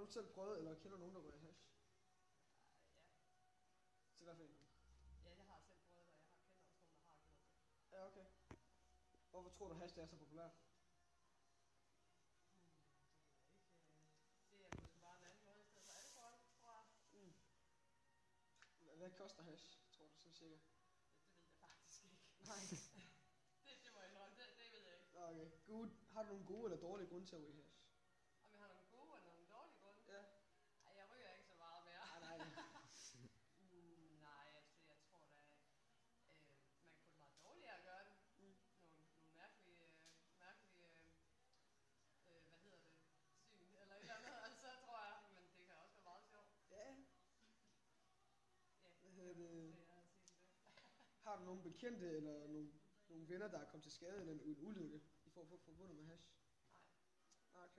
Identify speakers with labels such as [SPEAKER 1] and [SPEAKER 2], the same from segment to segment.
[SPEAKER 1] du selv prøvet, eller kender nogen, der ryger hash?
[SPEAKER 2] Ja.
[SPEAKER 1] Så hvad for en?
[SPEAKER 2] Ja, jeg har selv prøvet det, og jeg kender også nogen, der har gjort det.
[SPEAKER 1] Ja, okay. Hvorfor tror du, hash det er så populært?
[SPEAKER 2] Det ved jeg ikke. Det er måske bare en anden måde i stedet for alkohol, tror jeg.
[SPEAKER 1] Hvad koster hash, tror du så cirka?
[SPEAKER 2] Det ved jeg faktisk ikke.
[SPEAKER 1] Nej.
[SPEAKER 2] det må jeg indrømme, det ved jeg ikke.
[SPEAKER 1] Okay. Gud, har du nogle gode eller dårlige grunde til at ryge hash?
[SPEAKER 2] Om jeg har nogle gode og nogle dårlige grunde?
[SPEAKER 1] Ja.
[SPEAKER 2] Ej, jeg ryger ikke så meget mere.
[SPEAKER 1] Nej.
[SPEAKER 2] Nej, altså jeg tror da, man kunne det meget dårligere at gøre det. Nogle mærkelige, hvad hedder det, syn eller et eller andet, altså tror jeg. Men det kan også være meget sjovt.
[SPEAKER 1] Ja.
[SPEAKER 2] Ja,
[SPEAKER 1] Hvad hedder det?
[SPEAKER 2] Har
[SPEAKER 1] du nogle bekendte eller nogle venner, der er kommet til skade eller en ulykke i forbundet med hash?
[SPEAKER 2] Nej.
[SPEAKER 1] Okay.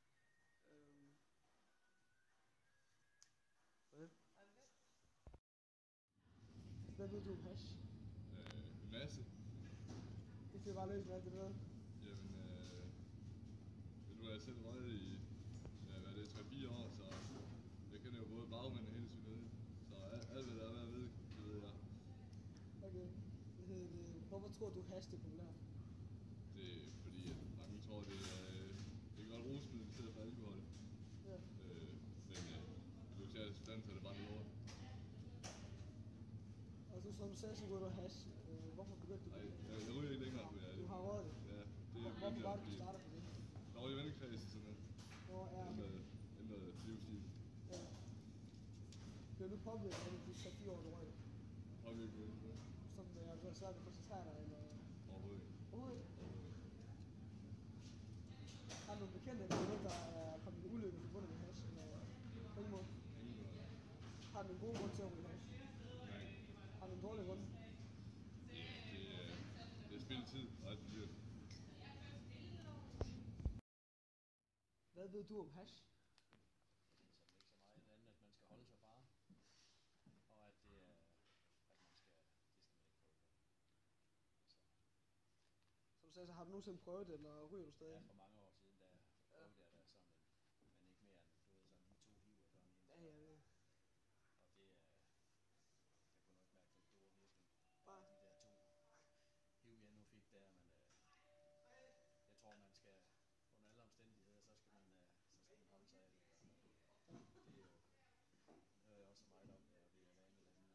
[SPEAKER 1] Hvad ved du om hash?
[SPEAKER 3] En masse.
[SPEAKER 1] Det bliver bare løs med alt det der.
[SPEAKER 3] Jamen, nu har jeg selv røget i, hvad er det, 3-4 år, så jeg kender jo både bagmænd og hele synet. Så alt hvad der er ved at vide, det ved jeg.
[SPEAKER 1] Okay. Hvorfor tror du hash det er populært?
[SPEAKER 3] Det er fordi, at mange tror, det er godt rusmiddel i stedet for alkohol.
[SPEAKER 1] Ja.
[SPEAKER 3] Men du kan tage stand til det bare lort.
[SPEAKER 1] Og du som sagde, så ryger du hash. Hvorfor begyndte du?
[SPEAKER 3] Nej, jeg ryger ikke længere, tror jeg.
[SPEAKER 1] Du har røget det?
[SPEAKER 3] Ja, det er
[SPEAKER 1] hvorfor var det, du startede på det?
[SPEAKER 3] Dårlig vennekreds og sådan noget.
[SPEAKER 1] Ja.
[SPEAKER 3] Ændret livsstil.
[SPEAKER 1] Ja. Bliver du påvirket af de 4 år, du røg?
[SPEAKER 3] Påvirket på det.
[SPEAKER 1] Som har været svært at koncentrere dig, eller?
[SPEAKER 3] Overhovedet ikke.
[SPEAKER 1] Overhovedet ikke? Har du nogle bekendte, eller noget, der er kommet i ulykke forbundet med hash, eller på ingen måde?
[SPEAKER 3] Ingen måde.
[SPEAKER 1] Har du en god grund til at ryge hash?
[SPEAKER 3] Nej.
[SPEAKER 1] Har du en dårlig grund?
[SPEAKER 3] Det er spildt tid og alt for dyrt.
[SPEAKER 1] Hvad ved du om hash?
[SPEAKER 4] Som ikke så meget andet, at man skal holde sig bare, og at det er, at man skal, det skal man ikke prøve på.
[SPEAKER 1] Som du sagde, så har du nogensinde prøvet det, eller ryger du stadig?
[SPEAKER 4] Ja, for mange år siden, der prøvede jeg det sådan, men ikke mere end, du ved, sådan de 2 hiver sådan en.
[SPEAKER 1] Ja.
[SPEAKER 4] Og det er, jeg kunne nok mærke den store virkning.
[SPEAKER 1] Bare.
[SPEAKER 4] De der 2 hiv, jeg nu fik der, men jeg tror, man skal, under alle omstændigheder, så skal man holde sig af det. Det er jo, det hører jeg også meget om, og det er vanligt lande,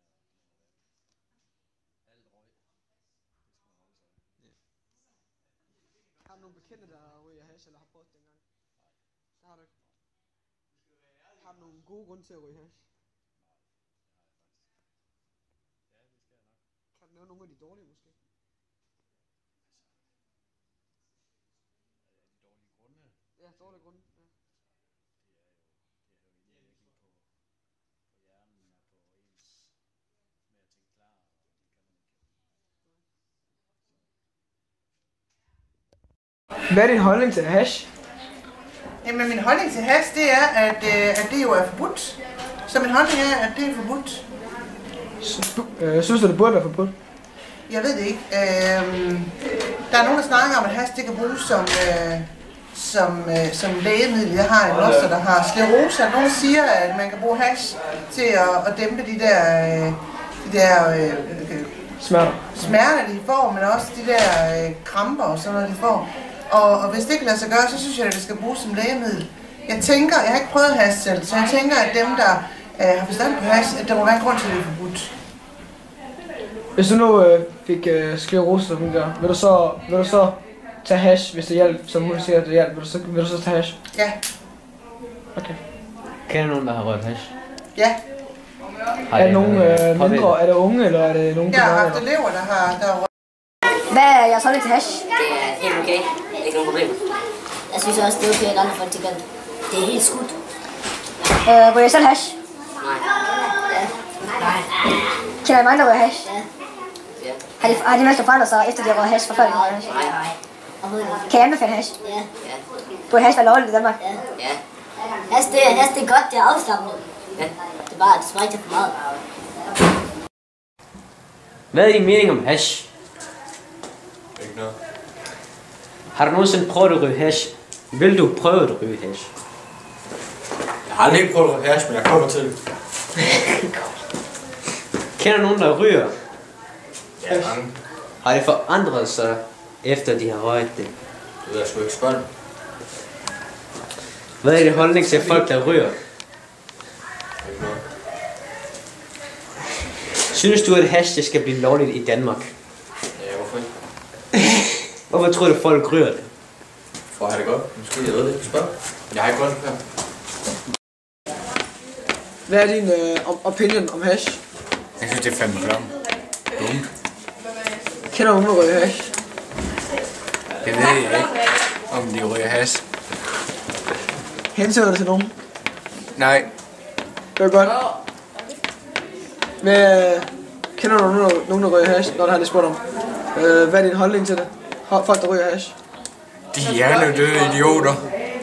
[SPEAKER 4] og alt røg, det skal man holde sig af.
[SPEAKER 1] Ja. Har du nogle bekendte, der ryger hash, eller har prøvet det engang?
[SPEAKER 4] Nej.
[SPEAKER 1] Det har du ikke. Har du nogle gode grunde til at ryge hash?
[SPEAKER 4] Nej, det har jeg faktisk. Ja, det skal jeg nok.
[SPEAKER 1] Kan du nævne nogle af de dårlige måske?
[SPEAKER 4] Altså, de dårlige grunde,
[SPEAKER 1] Ja, dårlige grunde. Ja.
[SPEAKER 4] det er jo virkelig på hjernen og på ens med at tænke klar, og det kan man ikke.
[SPEAKER 1] Hvad er din holdning til hash?
[SPEAKER 5] Jamen min holdning til hash, det er, at det jo er forbudt. Så min holdning er, at det er forbudt.
[SPEAKER 1] Synes du, det burde være forbudt?
[SPEAKER 5] Jeg ved det ikke. Der er nogen, der snakker om, at hash det kan bruges som lægemiddel. Jeg har en moster, der har sklerose. Nogen siger, at man kan bruge hash til at dæmpe de der smerter, de får, men også de der kramper og sådan noget, de får. Og hvis det ikke lader sig gøre, så synes jeg, at det skal bruges som lægemiddel. Jeg har ikke prøvet hash selv, så jeg tænker, at dem, der har forstand på hash, at der må være en grund til, at det er forbudt.
[SPEAKER 1] Hvis du nu fik sklerose, som hun gør, vil du så tage hash, hvis det hjælper, som hun siger, at det hjælper, vil du så tage hash?
[SPEAKER 5] Ja.
[SPEAKER 1] Okay.
[SPEAKER 6] Kender nogen, der har rørt hash?
[SPEAKER 5] Ja.
[SPEAKER 1] Er det nogen mindre, er det unge, eller er det nogen?
[SPEAKER 5] Jeg har haft elever, der har
[SPEAKER 7] Hvad er jeres holdning til hash?
[SPEAKER 8] Det er helt okay. Det er ikke nogen problem.
[SPEAKER 7] Jeg synes også, det er okay, at andre folk tænker, det er helt skudt. Ryger I selv hash?
[SPEAKER 8] Nej.
[SPEAKER 7] Ja.
[SPEAKER 8] Nej.
[SPEAKER 7] Kender I mange, der ryger hash?
[SPEAKER 8] Ja.
[SPEAKER 7] Har de mennesker forandret sig, efter de har røget hash, for før de røger hash?
[SPEAKER 8] Nej.
[SPEAKER 7] Kan I anbefale hash?
[SPEAKER 8] Ja. Ja.
[SPEAKER 7] Burde hash være lovligt i Danmark?
[SPEAKER 8] Ja. Ja.
[SPEAKER 7] Hash, det er godt, det er afslappende.
[SPEAKER 8] Ja.
[SPEAKER 7] Det er bare, det smager ikke for meget.
[SPEAKER 6] Hvad er din mening om hash?
[SPEAKER 3] Ikke noget.
[SPEAKER 6] Har du nogensinde prøvet at ryge hash? Vil du prøve at ryge hash?
[SPEAKER 9] Jeg har aldrig prøvet hash, men jeg kommer til det.
[SPEAKER 6] Kender nogen, der ryger?
[SPEAKER 9] Ja, mange.
[SPEAKER 6] Har det forandret sig, efter de har røget det?
[SPEAKER 9] Det ved jeg sgu ikke spørge.
[SPEAKER 6] Hvad er det holdning til folk, der ryger? Synes du, at hash det skal blive lovligt i Danmark?
[SPEAKER 9] Ja, hvorfor ikke?
[SPEAKER 6] Hvorfor tror du, at folk ryger det?
[SPEAKER 9] For at have det godt. Måske jeg ved det ikke. Spørg. Jeg har ikke godt før.
[SPEAKER 1] Hvad er din opinion om hash?
[SPEAKER 9] Jeg synes, det er fandme klart. Dumt.
[SPEAKER 1] Kender du nogen, der ryger hash?
[SPEAKER 9] Det ved jeg ikke, om de ryger hash.
[SPEAKER 1] Hensætter det til nogen?
[SPEAKER 9] Nej.
[SPEAKER 1] Det er godt. Hvad, kender du nogen, der ryger hash, når der har det spurgt om? Hvad er din holdning til det? Folk, der ryger hash?
[SPEAKER 9] De er hjernedøde idioter.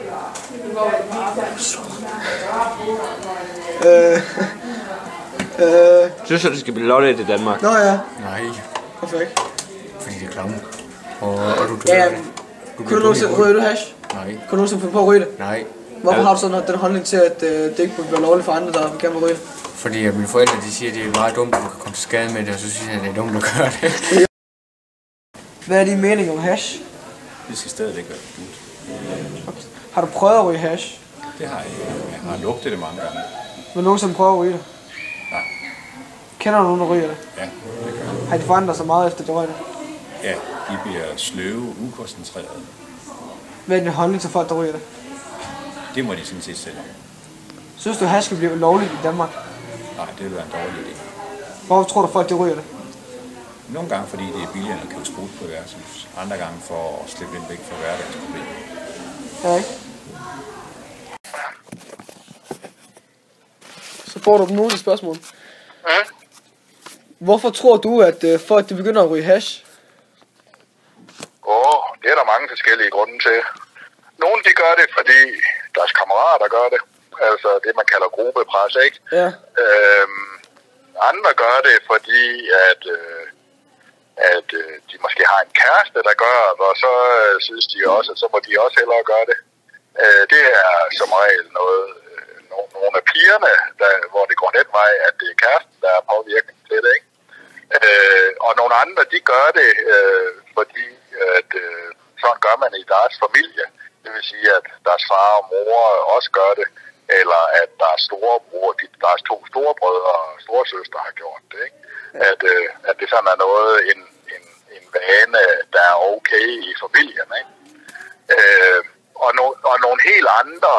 [SPEAKER 6] Synes du, det skal blive lovligt i Danmark?
[SPEAKER 1] Nå ja.
[SPEAKER 9] Nej.
[SPEAKER 1] Hvorfor ikke?
[SPEAKER 9] Fordi det er klamme. Og du dør.
[SPEAKER 1] Ja, kunne du nogensinde ryge du hash?
[SPEAKER 9] Nej.
[SPEAKER 1] Kunne du nogensinde finde på at ryge det?
[SPEAKER 9] Nej.
[SPEAKER 1] Hvorfor har du sådan den holdning til, at det ikke burde være lovligt for andre, der gerne vil ryge?
[SPEAKER 9] Fordi at mine forældre de siger, at det er meget dumt, at du kan komme til skade med det, og så synes jeg, at det er dumt at gøre det.
[SPEAKER 1] Hvad er din mening om hash?
[SPEAKER 10] Det skal stadigvæk være forbudt.
[SPEAKER 1] Okay. Har du prøvet at ryge hash?
[SPEAKER 10] Det har jeg. Jeg har lugtet det mange gange.
[SPEAKER 1] Vil du nogensinde prøve at ryge det?
[SPEAKER 10] Nej.
[SPEAKER 1] Kender du nogen, der ryger det?
[SPEAKER 10] Ja, det gør jeg.
[SPEAKER 1] Har de forandret sig meget efter det røg det?
[SPEAKER 10] Ja, de bliver sløve, ukoncentrerede.
[SPEAKER 1] Hvad er din holdning til folk, der ryger det?
[SPEAKER 10] Det må de sådan set selv om.
[SPEAKER 1] Synes du, hash skal blive lovligt i Danmark?
[SPEAKER 10] Nej, det vil være en dårlig idé.
[SPEAKER 1] Hvorfor tror du, folk de ryger det?
[SPEAKER 10] Nogle gange fordi det er billigere at købe sprut på værtshus. Andre gange for at slippe lidt væk fra hverdagsproblemer.
[SPEAKER 1] Ja, ikke? Så får du dem nogle spørgsmål.
[SPEAKER 11] Ja.
[SPEAKER 1] Hvorfor tror du, at folk de begynder at ryge hash?
[SPEAKER 11] Det er der mange forskellige grunde til. Nogle de gør det, fordi deres kammerater gør det. Altså det, man kalder gruppepres, ikke?
[SPEAKER 1] Ja.
[SPEAKER 11] Andre gør det, fordi at de måske har en kæreste, der gør det, og så synes de også, at så må de også hellere gøre det. Det er som regel nogle af pigerne, hvor det går den vej, at det er kæresten, der er påvirkning til det, ikke? Og nogle andre, de gør det, fordi at sådan gør man i deres familie. Det vil sige, at deres far og mor også gør det, eller at deres storebror, deres 2 storebrødre og storesøster har gjort det, ikke? At det sådan er noget, en vane, der er okay i familien, ikke? Og nogle helt andre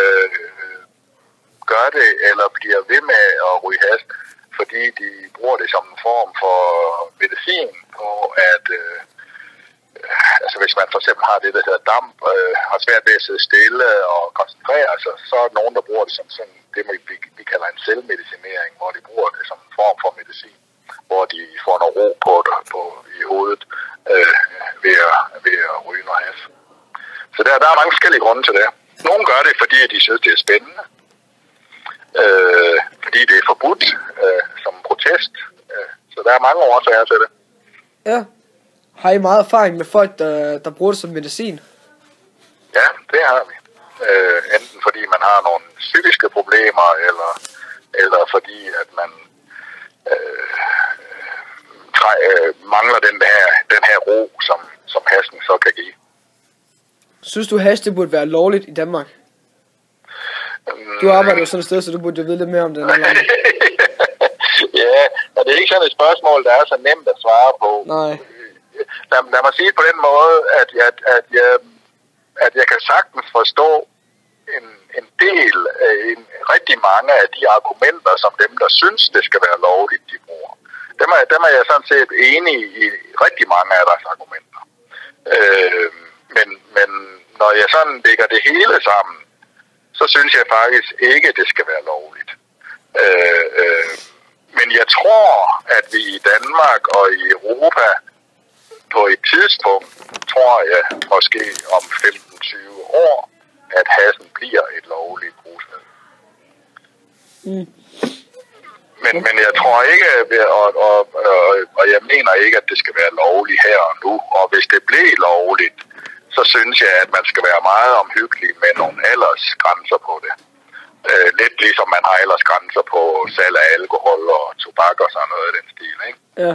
[SPEAKER 11] gør det, eller bliver ved med at ryge hash, fordi de bruger det som en form for medicin på at, altså hvis man for eksempel har det, der hedder damp, har svært ved at sidde stille og koncentrere sig, så er der nogen, der bruger det som sådan, det vi kalder en selvmedicinering, hvor de bruger det som en form for medicin, hvor de får noget ro på i hovedet ved at ryge noget hash. Så der er mange forskellige grunde til det. Nogle gør det, fordi de synes, det er spændende. Fordi det er forbudt som protest. Så der er mange årsager til det.
[SPEAKER 1] Ja. Har I meget erfaring med folk, der bruger det som medicin?
[SPEAKER 11] Ja, det har vi. Enten fordi man har nogle psykiske problemer, eller fordi at man mangler den her ro, som hashen så kan give.
[SPEAKER 1] Synes du, hash det burde være lovligt i Danmark? Du arbejder jo sådan et sted, så du burde jo vide lidt mere om det.
[SPEAKER 11] Ja, og det er ikke sådan et spørgsmål, der er så nemt at svare på.
[SPEAKER 1] Nej.
[SPEAKER 11] Lad mig sige på den måde, at jeg kan sagtens forstå en del, rigtig mange af de argumenter, som dem, der synes, det skal være lovligt, de bruger. Dem er jeg sådan set enig i rigtig mange af deres argumenter. Men når jeg sådan lægger det hele sammen, så synes jeg faktisk ikke, det skal være lovligt. Men jeg tror, at vi i Danmark og i Europa på et tidspunkt, tror jeg måske om 15-20 år, at hashen bliver et lovligt rusmiddel. Men jeg tror ikke, og jeg mener ikke, at det skal være lovligt her og nu. Og hvis det blev lovligt, så synes jeg, at man skal være meget omhyggelig med nogle aldersgrænser på det. Lidt ligesom man har ellers grænser på salg af alkohol og tobak og sådan noget af den stil, ikke?
[SPEAKER 1] Ja.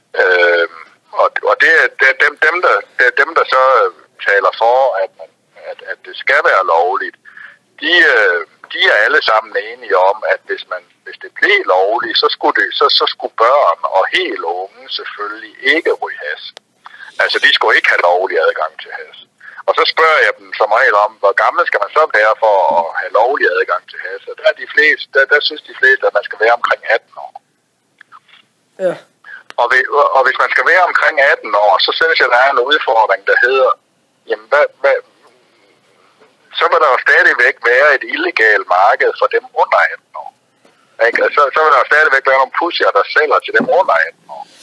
[SPEAKER 11] Og det er dem, der så taler for, at det skal være lovligt, de er alle sammen enige om, at hvis det blev lovligt, så skulle børn og helt unge selvfølgelig ikke ryge hash. Altså, de skulle ikke have lovlig adgang til hash. Og så spørger jeg dem som regel om, hvor gammel skal man så være for at have lovlig adgang til hash. Og der synes de fleste, at man skal være omkring 18 år.
[SPEAKER 1] Ja.
[SPEAKER 11] Og hvis man skal være omkring 18 år, så synes jeg, der er en udfordring, der hedder, jamen, så vil der jo stadigvæk være et illegalt marked for dem under 18 år. Ikke? Så vil der jo stadigvæk være nogle pusher, der sælger til dem under 18 år.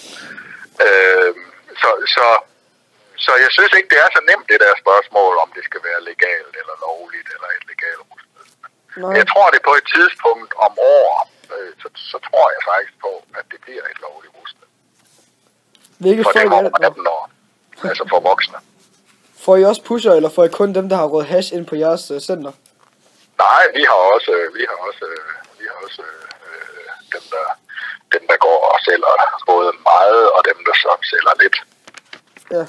[SPEAKER 11] Så jeg synes ikke, det er så nemt, det der spørgsmål, om det skal være legalt eller lovligt eller et legalt rusmiddel. Jeg tror, det på et tidspunkt om år, så tror jeg faktisk på, at det bliver et lovligt rusmiddel.
[SPEAKER 1] Hvilke
[SPEAKER 11] for
[SPEAKER 1] folk
[SPEAKER 11] dem over 18 år, altså for voksne.
[SPEAKER 1] Får I også pusher, eller får I kun dem, der har røget hash ind på jeres center?
[SPEAKER 11] Nej, vi har også dem, der går og sælger både meget, og dem, der så sælger lidt.
[SPEAKER 1] Ja.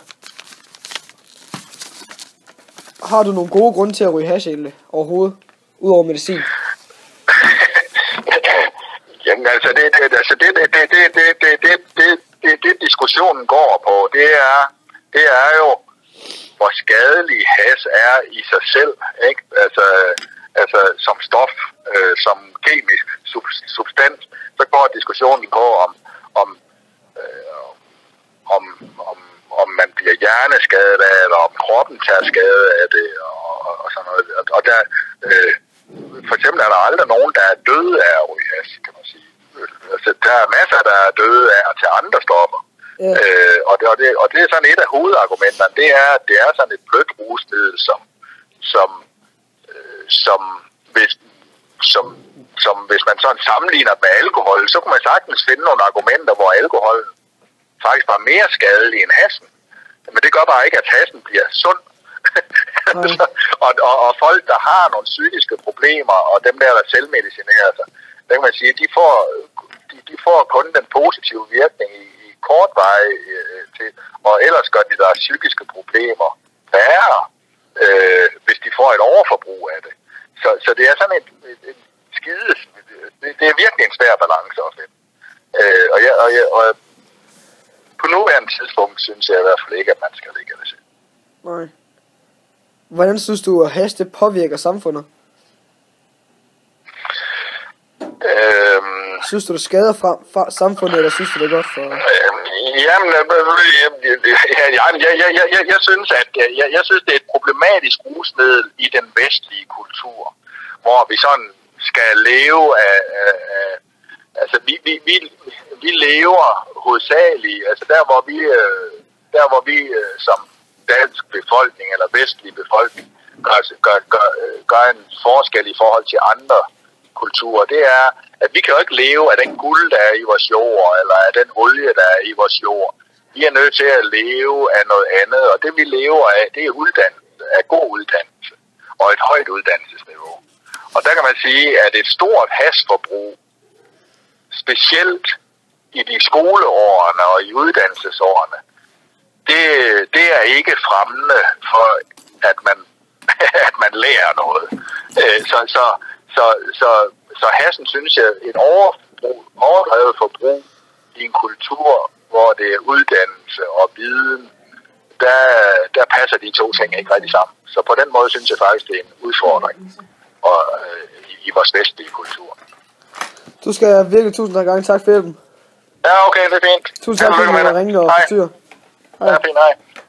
[SPEAKER 1] Har du nogle gode grunde til at ryge hash egentlig, overhovedet, udover medicin?
[SPEAKER 11] Jamen altså, det diskussionen går på, det er jo, hvor skadelig hash er i sig selv, ikke? Altså som stof, som kemisk substans, så går diskussionen på om man bliver hjerneskadet af det, eller om kroppen tager skade af det, og sådan noget. Og der, for eksempel er der aldrig nogen, der er døde af at ryge hash, kan man sige. Altså, der er masser, der er døde af at tage andre stoffer. Og det er sådan et af hovedargumenterne, det er, at det er sådan et blødt rusmiddel, som hvis man sådan sammenligner med alkohol, så kunne man sagtens finde nogle argumenter, hvor alkoholen faktisk var mere skadelig end haschen. Men det gør bare ikke, at haschen bliver sund. og folk, der har nogle psykiske problemer, og dem der selvmedicinerer sig, der kan man sige, de får kun den positive virkning i kort vej til, og ellers gør de deres psykiske problemer værre, hvis de får et overforbrug af det. Så det er sådan et skide, det er virkelig en svær balance at finde. Og på nuværende tidspunkt synes jeg i hvert fald ikke, at man skal legalisere.
[SPEAKER 1] Nej. Hvordan synes du, at hash det påvirker samfundet? Synes du, det skader fra samfundet, eller synes du, det er godt for...
[SPEAKER 11] Jeg synes, det er et problematisk rusmiddel i den vestlige kultur, hvor vi sådan skal leve af altså vi lever hovedsageligt, altså der hvor vi som dansk befolkning eller vestlig befolkning gør en forskel i forhold til andre kulturer, det er, at vi kan jo ikke leve af den guld, der er i vores jord, eller af den olie, der er i vores jord. Vi er nødt til at leve af noget andet, og det vi lever af, det er uddannelse, af god uddannelse og et højt uddannelsesniveau. Og der kan man sige, at et stort hashforbrug, specielt i de skoleårene og i uddannelsesårene, det er ikke fremmende for, at man lærer noget. Så hassen, synes jeg, et overdrevet forbrug i en kultur, hvor det er uddannelse og viden, der passer de to ting ikke rigtig sammen. Så på den måde synes jeg faktisk, det er en udfordring i vores vestlige kultur.
[SPEAKER 1] Du skal virkelig tusind gange tak for hjælpen.
[SPEAKER 11] Ja, okay, det er fint.
[SPEAKER 1] Tusind tak for at ringe og forstyrre.
[SPEAKER 11] Ja, fint, hej.